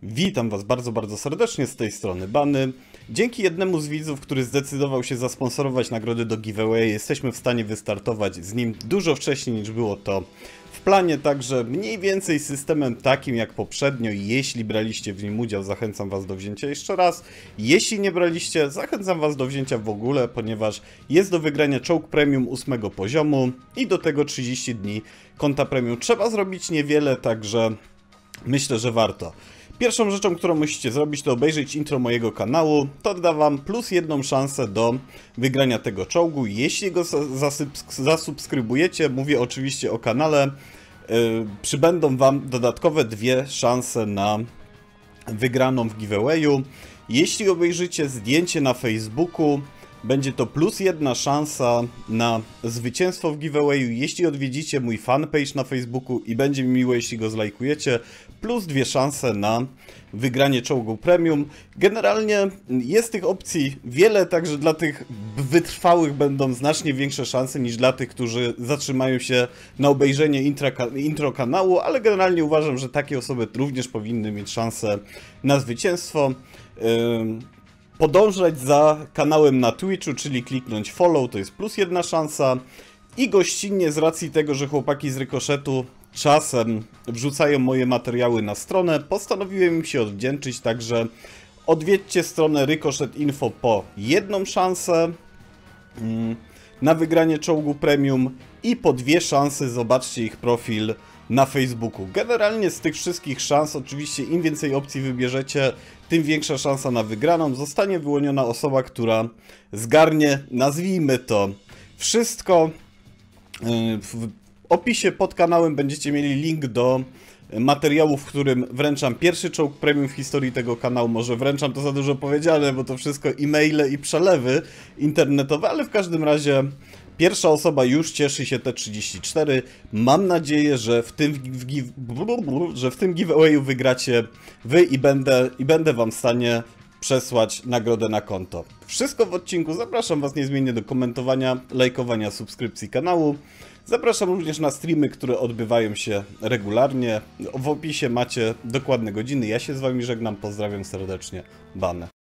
Witam Was bardzo serdecznie z tej strony Bany. Dzięki jednemu z widzów, który zdecydował się zasponsorować nagrody do giveaway, jesteśmy w stanie wystartować z nim dużo wcześniej niż było to w planie, także mniej więcej systemem takim jak poprzednio. Jeśli braliście w nim udział, zachęcam Was do wzięcia jeszcze raz. Jeśli nie braliście, zachęcam Was do wzięcia w ogóle, ponieważ jest do wygrania czołg premium 8 poziomu i do tego 30 dni konta premium. Trzeba zrobić niewiele, także myślę, że warto. Pierwszą rzeczą, którą musicie zrobić, to obejrzeć intro mojego kanału. To da Wam plus jedną szansę do wygrania tego czołgu. Jeśli go zasubskrybujecie, mówię oczywiście o kanale, przybędą Wam dodatkowe dwie szanse na wygraną w giveawayu. Jeśli obejrzycie zdjęcie na Facebooku, będzie to plus jedna szansa na zwycięstwo w giveawayu. Jeśli odwiedzicie mój fanpage na Facebooku i będzie mi miło, jeśli go zlajkujecie, plus dwie szanse na wygranie czołgu premium. Generalnie jest tych opcji wiele, także dla tych wytrwałych będą znacznie większe szanse niż dla tych, którzy zatrzymają się na obejrzenie intro kanału, ale generalnie uważam, że takie osoby również powinny mieć szansę na zwycięstwo. Podążać za kanałem na Twitchu, czyli kliknąć follow, to jest plus jedna szansa. I gościnnie, z racji tego, że chłopaki z Rykoszetu czasem wrzucają moje materiały na stronę, postanowiłem im się odwdzięczyć, także odwiedźcie stronę Rykoszet Info po jedną szansę na wygranie czołgu premium i po dwie szanse zobaczcie ich profil na Facebooku. Generalnie z tych wszystkich szans, oczywiście im więcej opcji wybierzecie, tym większa szansa na wygraną. Zostanie wyłoniona osoba, która zgarnie, nazwijmy to, wszystko. W opisie pod kanałem będziecie mieli link do materiału, w którym wręczam pierwszy czołg premium w historii tego kanału. Może wręczam to za dużo powiedziane, bo to wszystko e-maile i przelewy internetowe, ale w każdym razie pierwsza osoba już cieszy się T34. Mam nadzieję, że w tym giveawayu wygracie wy i będę wam w stanie przesłać nagrodę na konto. Wszystko w odcinku. Zapraszam Was niezmiennie do komentowania, lajkowania, subskrypcji kanału. Zapraszam również na streamy, które odbywają się regularnie. W opisie macie dokładne godziny. Ja się z Wami żegnam. Pozdrawiam serdecznie. Bane.